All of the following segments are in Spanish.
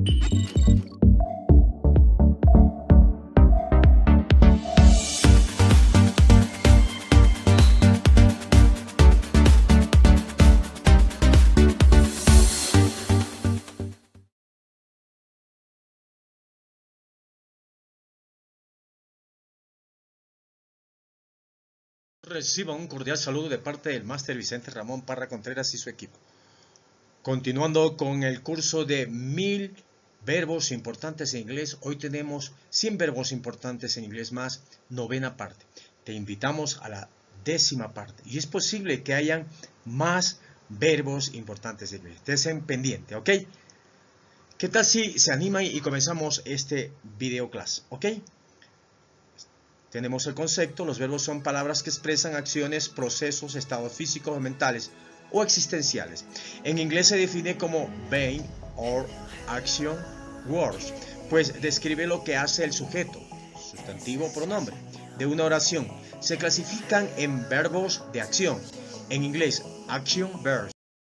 Reciba un cordial saludo de parte del máster Vicente Ramón Parra Contreras y su equipo. Continuando con el curso de 1000 verbos importantes en inglés, hoy tenemos 100 verbos importantes en inglés más, novena parte. Te invitamos a la 10ª parte y es posible que hayan más verbos importantes en inglés. Estén pendiente, ¿ok? ¿Qué tal si se animan y comenzamos este video clase, ¿ok? Tenemos el concepto, los verbos son palabras que expresan acciones, procesos, estados físicos o mentales o existenciales. En inglés se define como being or action words, pues describe lo que hace el sujeto, sustantivo o pronombre, de una oración. Se clasifican en verbos de acción. En inglés, action verbs.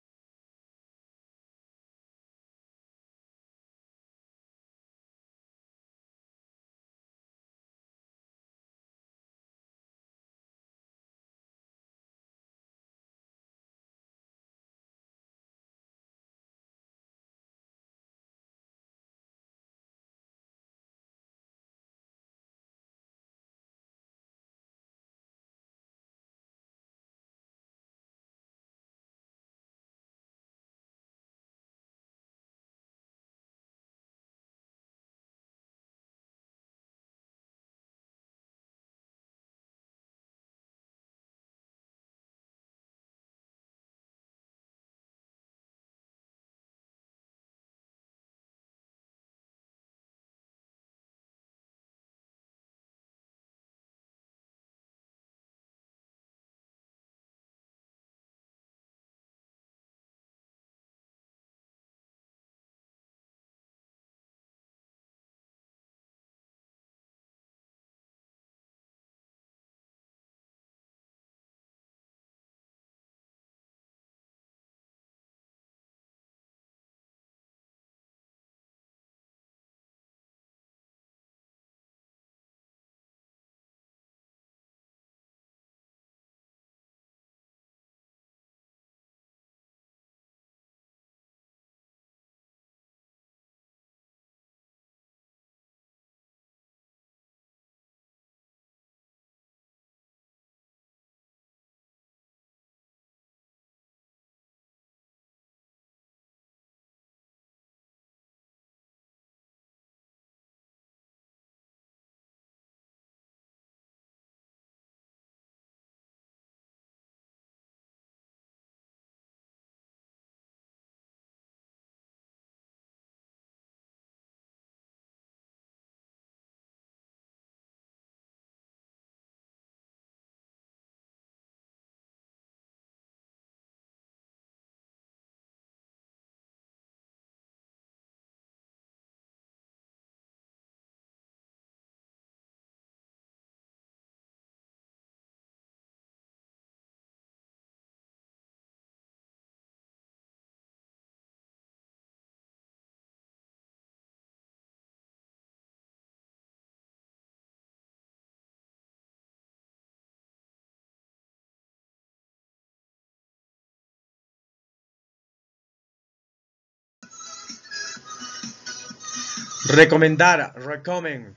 Recomendar, recommend.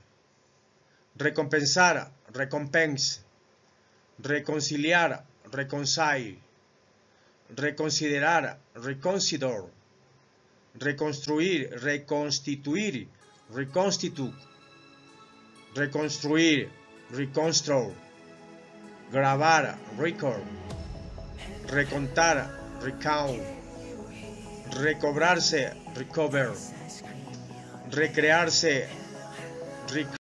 Recompensar, recompense. Reconciliar, reconcile. Reconsiderar, reconsider. Reconstruir, reconstituir, reconstitute. Reconstruir, reconstruct. Grabar, record. Recontar, recount. Recobrarse, recover. Recrearse, rec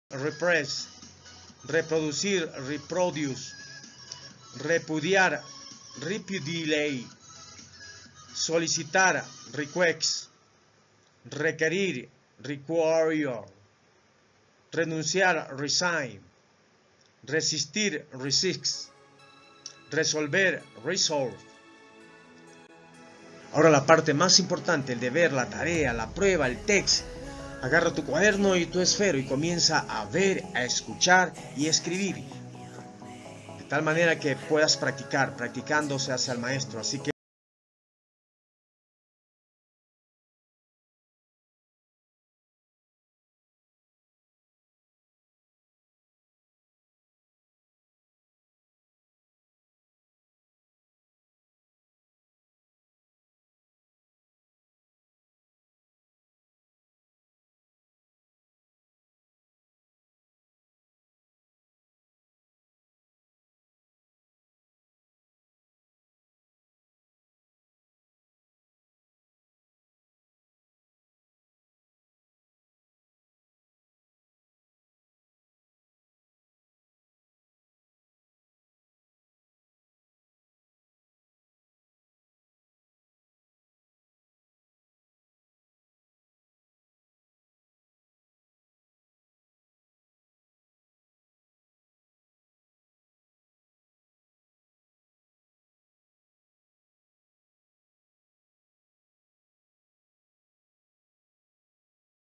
repress, reproducir, reproduce, repudiar, repudiate, solicitar, request, requerir, require, renunciar, resign, resistir, resist, resolver, resolve. Ahora la parte más importante, el deber, la tarea, la prueba, el text. Agarra tu cuaderno y tu esfero y comienza a ver, a escuchar y a escribir. De tal manera que puedas practicar. Practicando se hace al maestro. Así que